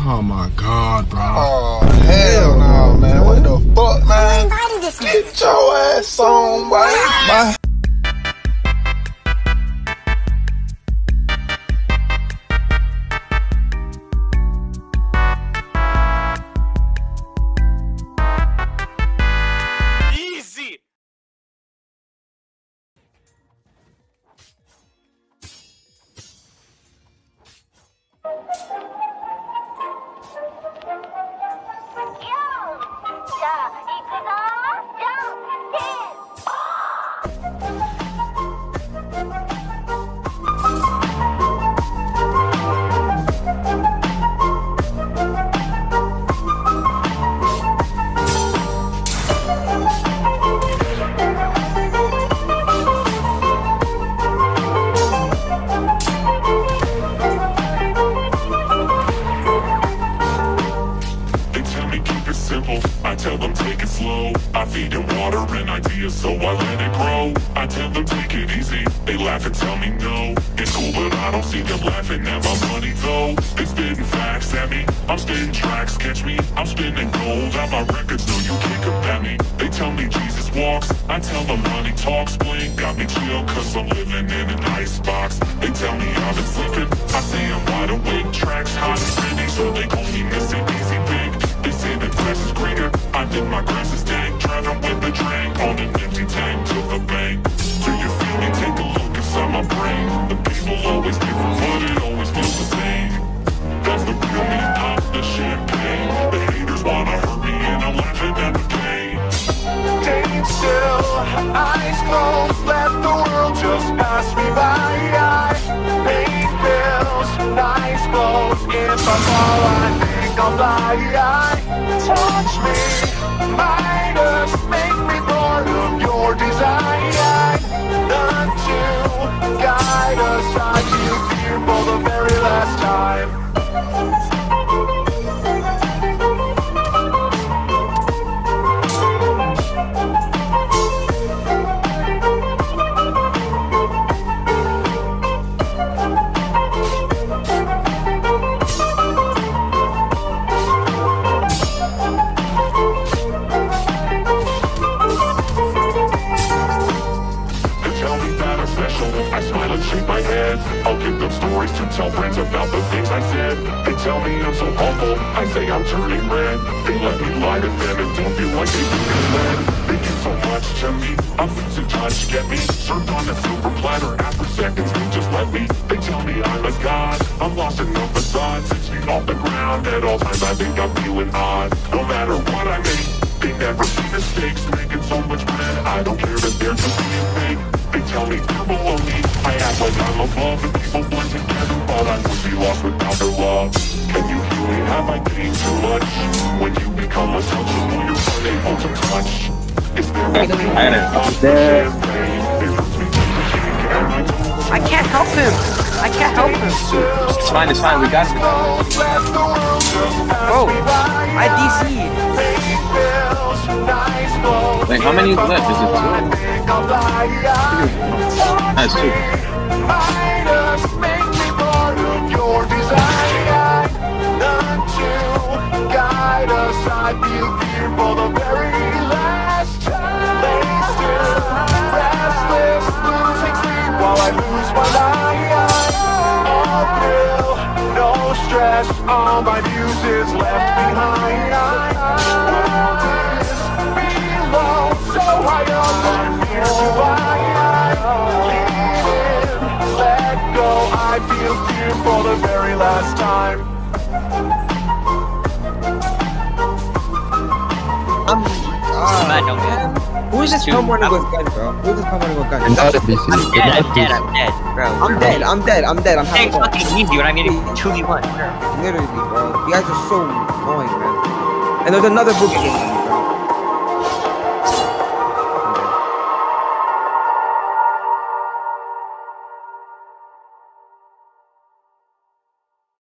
Oh my god, bro. Oh, hell no, man. What the fuck, man? Get your ass on, boy. Bye. I tell them take it slow. I feed them water and ideas, so I let it grow. I tell them take it easy. They laugh and tell me no. It's cool, but I don't see them laughing at my money though. They spitting facts at me. I'm spitting tracks, catch me. I'm spinning gold out my records, no you can't combat me. They tell me Jesus walks. I tell them money talks. Bling got me chill, cause I'm living in an icebox. They tell me I've been sleeping. I say I'm wide awake. Tracks hot and pretty, so they call me Mr. Easy Big. They say the grass is greener. I think my grass is dank. Driving with the drink on an empty tank to the bank. Do you feel me? Take a look inside my brain. The people always different, but it always feels the same. That's the real me, pop the champagne. The haters wanna hurt me and I'm laughing at the pain. Staying still, eyes closed, let the world just pass me by. I pay bills, nice clothes. If I fall, I think I'll fly. Touch me, Midas, make me part of your design. None to guide us, I feel fear for the very last time. I smile and shake my head. I'll give them stories to tell friends about the things I said. They tell me I'm so awful, I say I'm turning red. They let me lie to them and don't feel like they can get led. They do so much to me, I'm losing touch, get me served on a silver platter after seconds, they just let me. They tell me I'm a god, I'm lost in the facade. 6 feet off the ground, at all times I think I'm feeling odd. No matter what I make, they never see mistakes. Making so much bread, I don't care that they're just being fake. They tell me they're below me, I act like I'm above. And people blend together, but I would be lost without their love. Can you hear me? Have I gained too much? When you become untouchable, you're unable to touch. Is there a I can't help him! I can't help him! It's fine, we got it. Bro, I DC. Wait, how many left? Is it 2? That's 2. I feel fear for the very last time. They still restless, losing sleep while I lose my life. All thrill, no stress, all my muses left behind. World is below, so high up, I'm here to hide. Leave it, let go, I feel fear for the very last time. Who is this pump running with gun, bro? Who is this pump running with gun? I'm dead, I'm dead, bro. I'm It's fucking easy when I'm getting 2v1. Literally, bro. You guys are so annoying, man. And there's another book game.